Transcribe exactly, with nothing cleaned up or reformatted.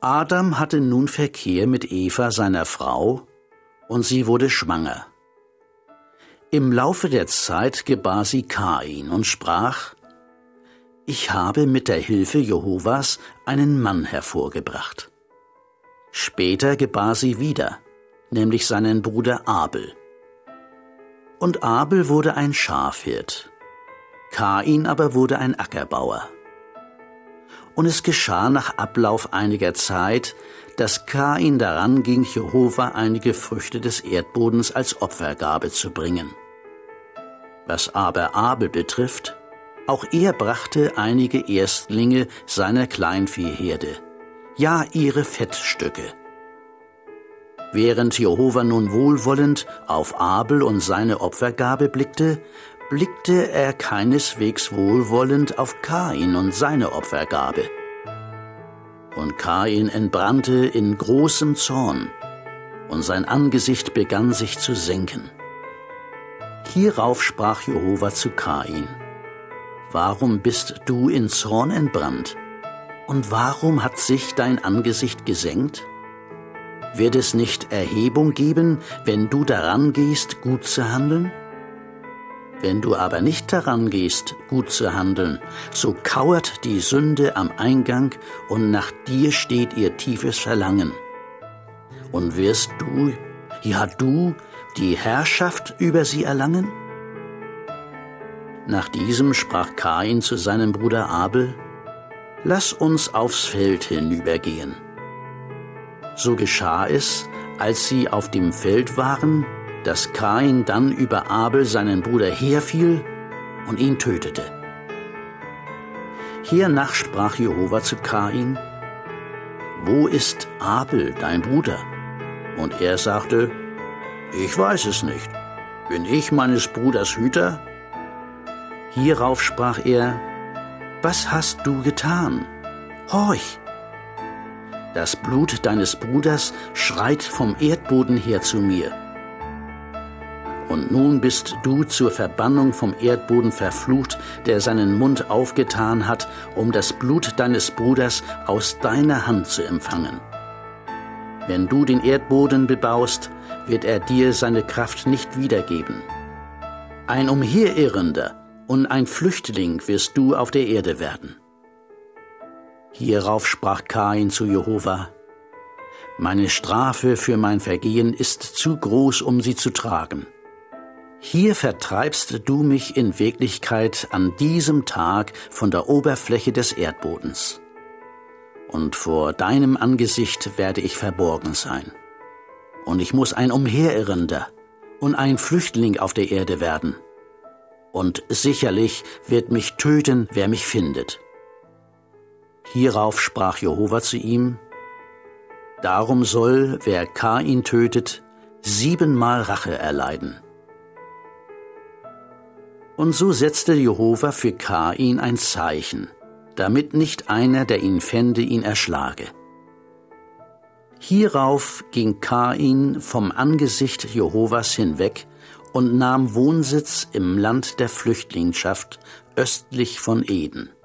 Adam hatte nun Verkehr mit Eva, seiner Frau, und sie wurde schwanger. Im Laufe der Zeit gebar sie Kain und sprach: Ich habe mit der Hilfe Jehovas einen Mann hervorgebracht. Später gebar sie wieder, nämlich seinen Bruder Abel. Und Abel wurde ein Schafhirt, Kain aber wurde ein Ackerbauer. Und es geschah nach Ablauf einiger Zeit, dass Kain daran ging, Jehova einige Früchte des Erdbodens als Opfergabe zu bringen. Was aber Abel betrifft, auch er brachte einige Erstlinge seiner Kleinviehherde, ja ihre Fettstücke. Während Jehova nun wohlwollend auf Abel und seine Opfergabe blickte, blickte er keineswegs wohlwollend auf Kain und seine Opfergabe. Und Kain entbrannte in großem Zorn, und sein Angesicht begann sich zu senken. Hierauf sprach Jehova zu Kain: Warum bist du in Zorn entbrannt? Und warum hat sich dein Angesicht gesenkt? Wird es nicht Erhebung geben, wenn du daran gehst, gut zu handeln? Wenn du aber nicht daran gehst, gut zu handeln, so kauert die Sünde am Eingang, und nach dir steht ihr tiefes Verlangen. Und wirst du, ja du, die Herrschaft über sie erlangen? Nach diesem sprach Kain zu seinem Bruder Abel: Lass uns aufs Feld hinübergehen. So geschah es, als sie auf dem Feld waren, dass Kain dann über Abel, seinen Bruder, herfiel und ihn tötete. Hiernach sprach Jehova zu Kain: Wo ist Abel, dein Bruder? Und er sagte: Ich weiß es nicht. Bin ich meines Bruders Hüter? Hierauf sprach er: Was hast du getan? Horch! Das Blut deines Bruders schreit vom Erdboden her zu mir. Und nun bist du zur Verbannung vom Erdboden verflucht, der seinen Mund aufgetan hat, um das Blut deines Bruders aus deiner Hand zu empfangen. Wenn du den Erdboden bebaust, wird er dir seine Kraft nicht wiedergeben. Ein Umherirrender und ein Flüchtling wirst du auf der Erde werden. Hierauf sprach Kain zu Jehova: Meine Strafe für mein Vergehen ist zu groß, um sie zu tragen. Hier vertreibst du mich in Wirklichkeit an diesem Tag von der Oberfläche des Erdbodens. Und vor deinem Angesicht werde ich verborgen sein. Und ich muss ein Umherirrender und ein Flüchtling auf der Erde werden. Und sicherlich wird mich töten, wer mich findet. Hierauf sprach Jehova zu ihm: Darum soll, wer Kain tötet, siebenmal Rache erleiden. Und so setzte Jehova für Kain ein Zeichen, damit nicht einer, der ihn fände, ihn erschlage. Hierauf ging Kain vom Angesicht Jehovas hinweg und nahm Wohnsitz im Land der Flüchtlingschaft östlich von Eden.